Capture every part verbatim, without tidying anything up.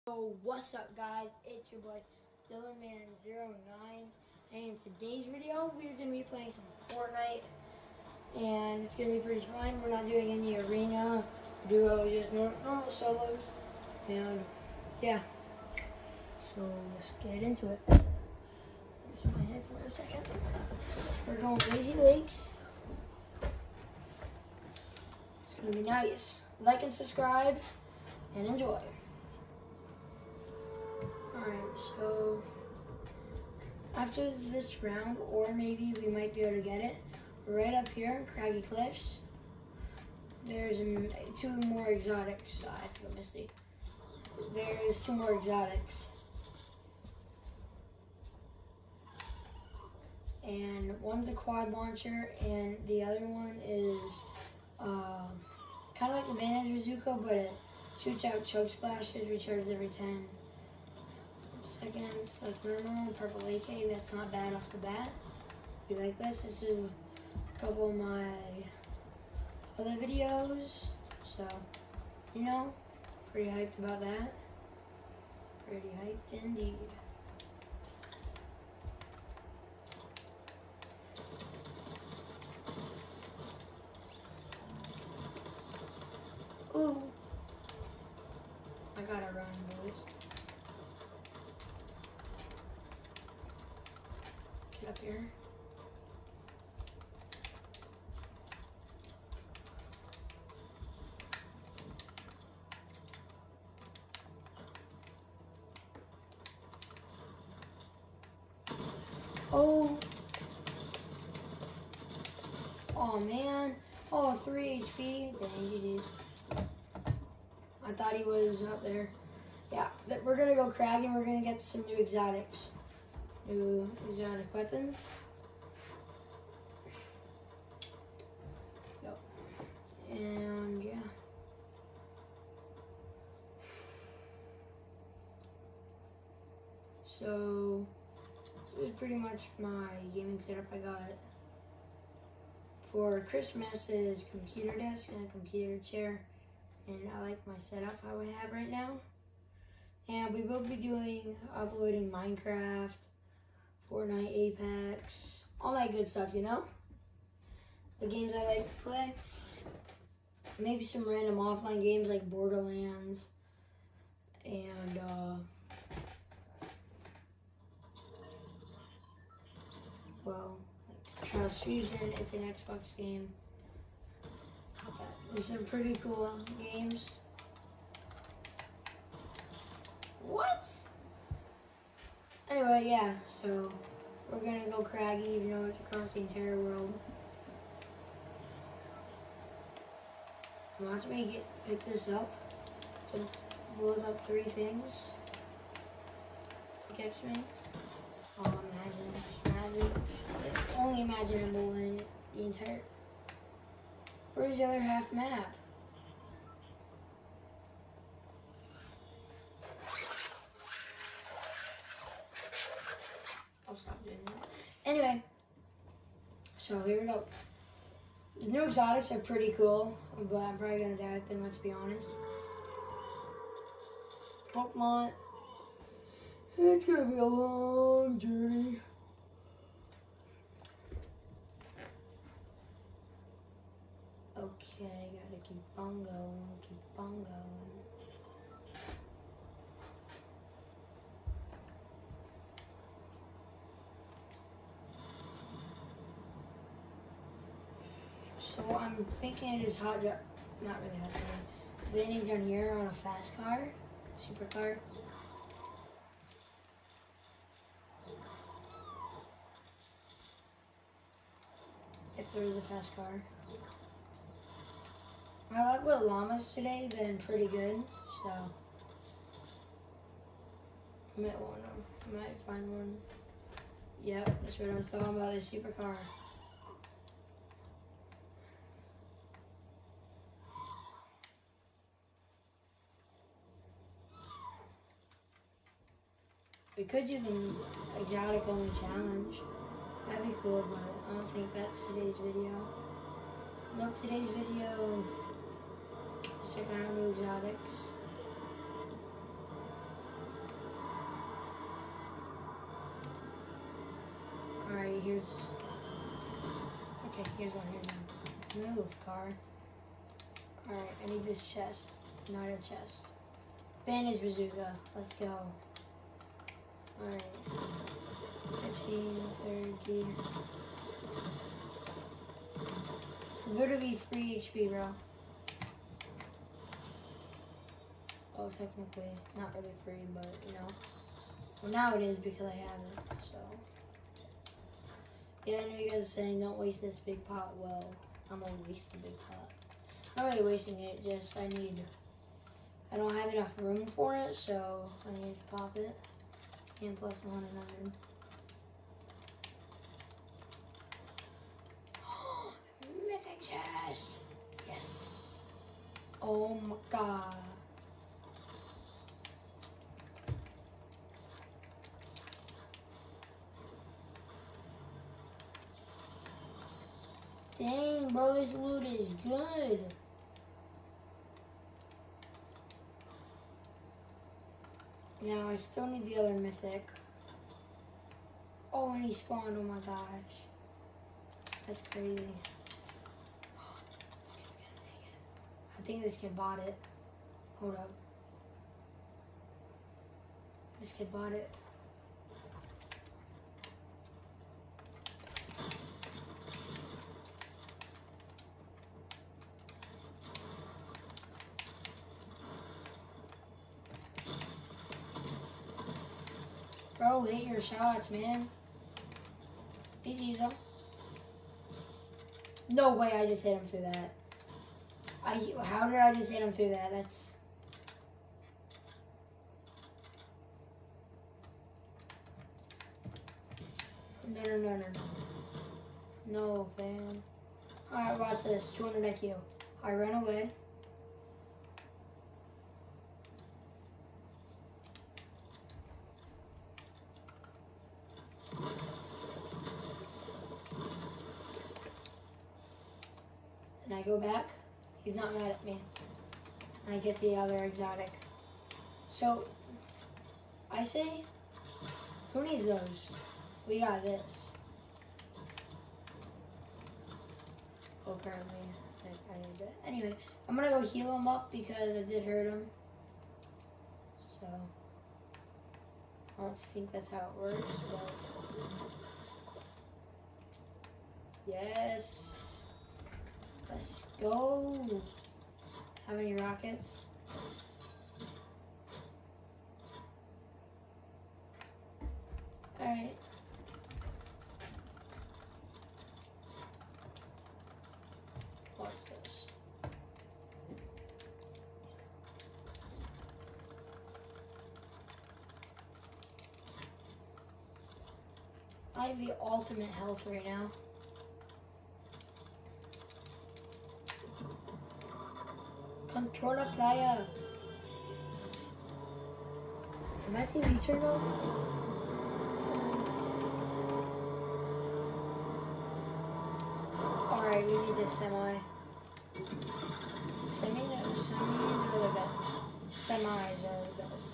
So what's up guys, it's your boy Dylan Man zero nine, and in today's video we're going to be playing some Fortnite, and it's going to be pretty fun. We're not doing any arena, duo, just normal solos, and yeah, so let's get into it. Just my head for a second. We're going Lazy Lakes. It's going to be nice. Like and subscribe, and enjoy. Alright, so after this round, or maybe we might be able to get it, right up here in Craggy Cliffs, there's um, two more exotics. Oh, I have to go Misty. There's two more exotics. And one's a quad launcher, and the other one is uh, kind of like the Bandage Bazooka, but it shoots out choke splashes, recharges every ten seconds, like normal. Purple A K, that's not bad off the bat. If you like this, this is a couple of my other videos, so, you know, pretty hyped about that. Pretty hyped indeed. Ooh. I gotta run, boys. Get up here. Oh. Oh man. Oh, three H P. Dang, G G's. I thought he was up there. Yeah, but we're gonna go crag and we're gonna get some new exotics. New exotic weapons. Yep. And yeah. So this is pretty much my gaming setup I got for Christmas. Is computer desk and a computer chair. And I like my setup how I have right now. And we will be doing, uploading Minecraft, Fortnite, Apex, all that good stuff, you know? The games I like to play. Maybe some random offline games like Borderlands. And, uh, well, like Trials Fusion, it's an Xbox game. These are pretty cool games. What? Anyway, yeah, so we're gonna go craggy even though it's across the entire world. Watch me get pick this up. It blows up three things. Catch me. Oh, imagine, just imagine. It's only imaginable in the entire. Where's the other half map? I'll stop doing that. Anyway, so here we go. The new exotics are pretty cool, but I'm probably gonna die with them, let's be honest. Pokemon. It's gonna be a long journey. Okay, gotta keep on going, keep on going. So I'm thinking it is hot drop, not really hot drop, landing down here on a fast car, supercar. If there is a fast car. My luck with llamas today been pretty good, so I might want them. I might find one. Yep, that's what I was talking about, the supercar. We could do the exotic only challenge. That'd be cool, but I don't think that's today's video. Nope, today's video. Check out new exotics. Here's. Okay, here's one. Here's one. Move, car. Alright, I need this chest. Not a chest. Bandage bazooka. Let's go. Alright. fifteen, thirty. It's literally free H P, bro. Oh, technically, not really free, but you know. Well, now it is because I have it, so. Yeah, I know you guys are saying don't waste this big pot. Well, I'm gonna waste the big pot. Not really wasting it, just I need. I don't have enough room for it, so I need to pop it. And plus one another. Mythic chest! Yes! Oh my god. Dang, bro, this loot is good. Now, I still need the other mythic. Oh, and he spawned, oh my gosh. That's crazy. This kid's gonna take it. I think this kid bought it. Hold up. This kid bought it. Bro, hit your shots, man. G G's though. No way I just hit him through that. I how did I just hit him through that? That's no no no no no. No, fam. Alright, watch this. two hundred I Q. I ran away. And I go back, he's not mad at me. And I get the other exotic. So, I say, who needs those? We got this. Oh, apparently, I, I need that. Anyway, I'm gonna go heal him up because I did hurt him. So, I don't think that's how it works, but. Yes. Let's go. How many rockets? Alright. Watch this. I have the ultimate health right now. Controller player. Am I T V turned on? Alright, we need this semi. Semi, no, semi are the best. Semis are the best.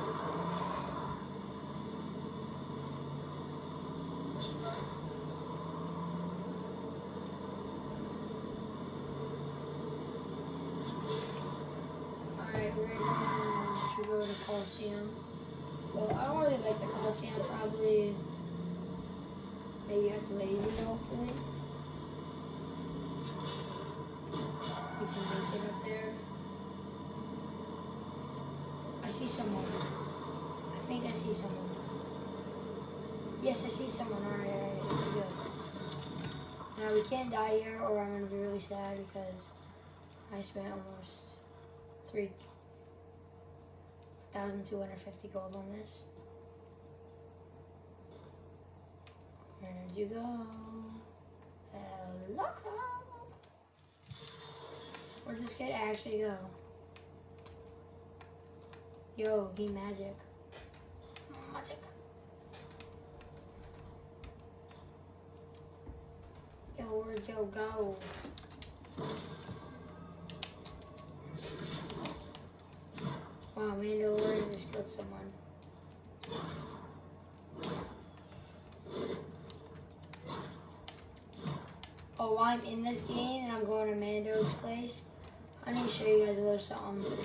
To go to Coliseum. Well, I don't really like the Coliseum. Probably maybe it's lazy. Hopefully, we can make it up there. I see someone. I think I see someone. Yes, I see someone. All right, all right, it's good. Now we can't die here, or I'm gonna be really sad because I spent almost three. one thousand two hundred fifty gold on this. Where'd you go? Hello? Where'd this kid actually go? Yo, he magic. Magic. Yo, where'd yo go? Wow, Mandalorian just killed someone. So while I'm in this game and I'm going to Mando's place, I need to show you guys a little something.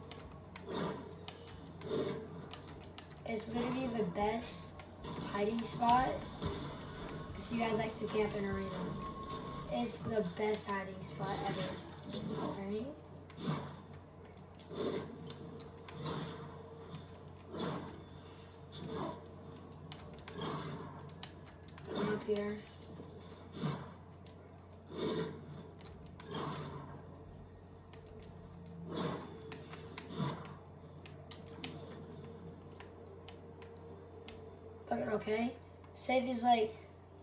It's literally the best hiding spot if you guys like to camp in arena. It's the best hiding spot ever. Alright? Come up here. Look at okay. Say there's like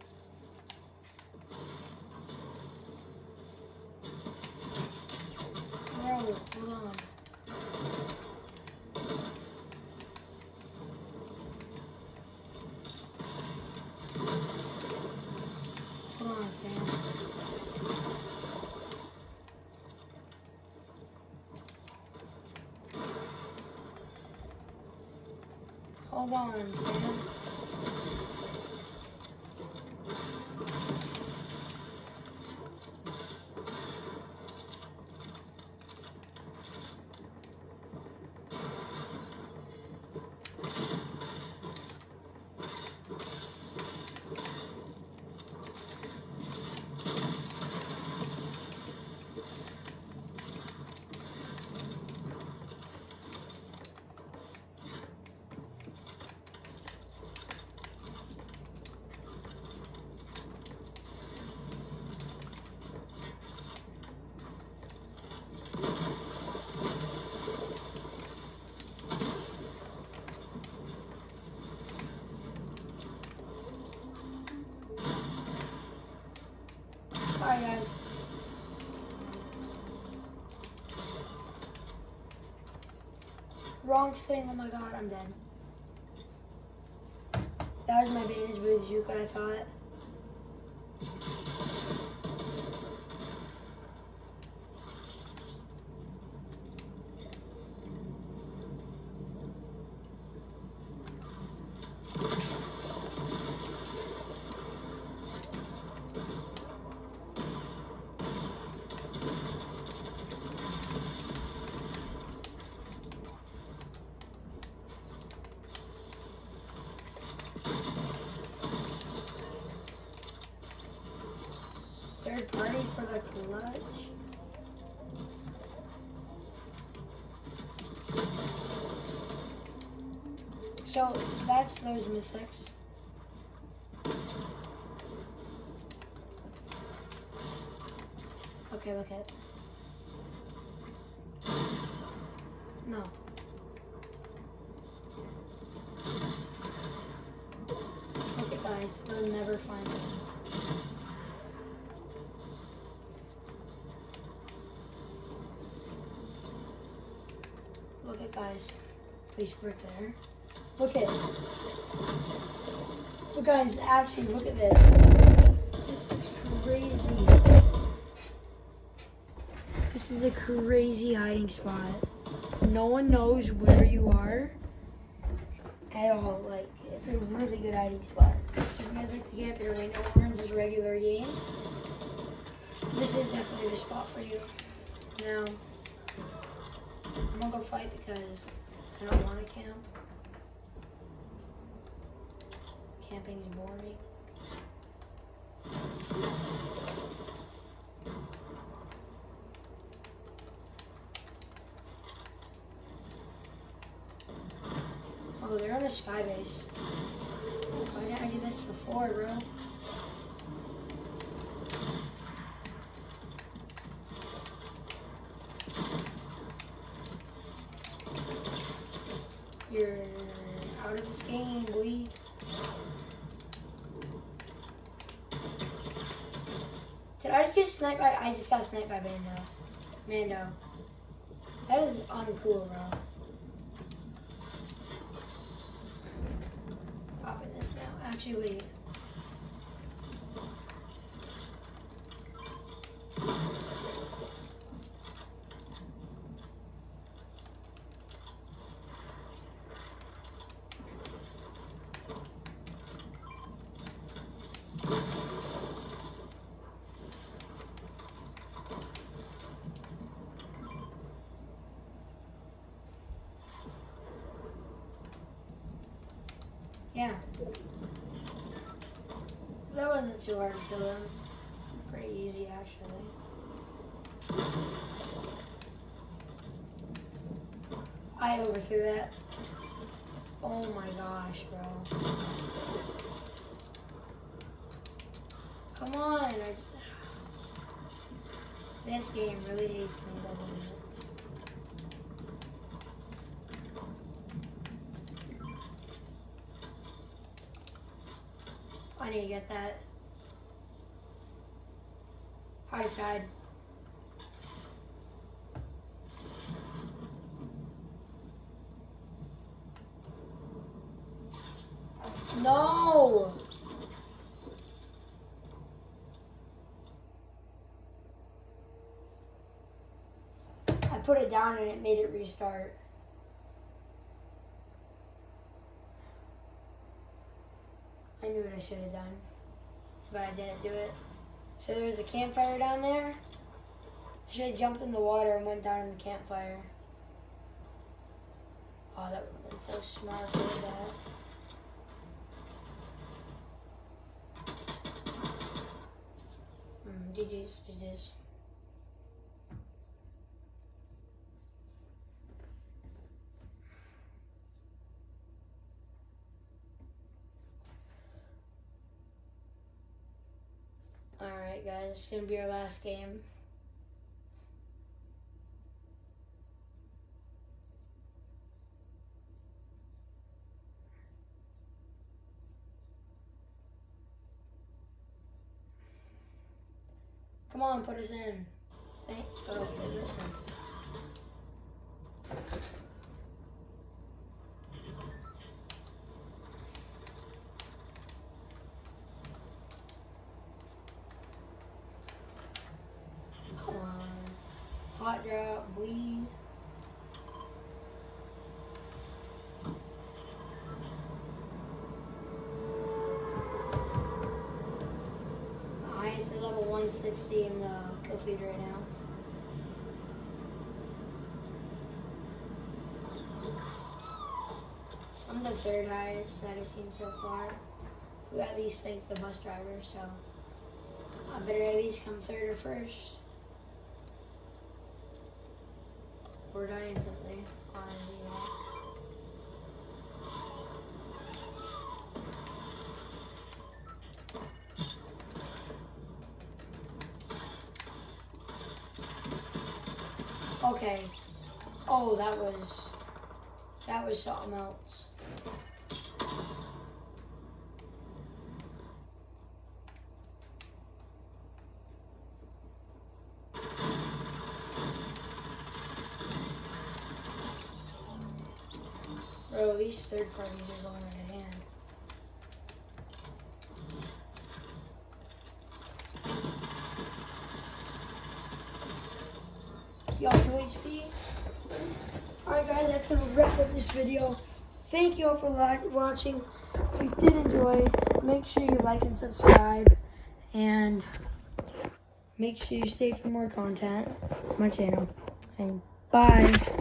Bro, hold on. Hold on, fam. Hold on, fam. Sorry, guys. Wrong thing. Oh my god, I'm dead. That was my Bane's Bazooka, I thought. Third party for the clutch. So that's those mythics. Okay, look at. No. Okay, guys, they'll never find me. Look at, guys, place brick there. Look at, look guys, actually look at this. This is crazy. This is a crazy hiding spot. No one knows where you are at all. Like, it's a really good hiding spot. So if you guys like to camp here, right now, orange is regular games. This is definitely the spot for you. Now, I'm gonna go fight because I don't want to camp. Camping's boring. Oh, they're on a sky base. Why didn't I do this before, bro? You're out of this game, boy. Did I just get sniped by? I just got sniped by Mando. Mando. That is uncool, bro. Popping this now. Actually, wait. Yeah. That wasn't too hard to kill them. Pretty easy, actually. I overthrew that. Oh my gosh, bro. Come on. I... This game really hates me, doesn't it? I need to get that. Hard side. No! I put it down and it made it restart. I knew what I should have done, but I didn't do it. So there was a campfire down there. I should have jumped in the water and went down in the campfire. Oh, that would have been so smart to do that. Mm, G G's, G G's. Alright guys, it's going to be our last game. Come on, put us in. Thank oh, okay, listen. Come on. Hot drop, we. Highest is level one sixty in the kill feed right now. I'm the third highest that I've seen so far. We at least fake the bus driver, so I better at least come third or first. Or die instantly. Honestly, yeah. Okay. Oh, that was, that was something else. Bro, these third parties are going out of hand. Y'all two H P. Alright guys, that's going to wrap up this video. Thank you all for watching. If you did enjoy, make sure you like and subscribe. And make sure you stay for more content on my channel. And bye.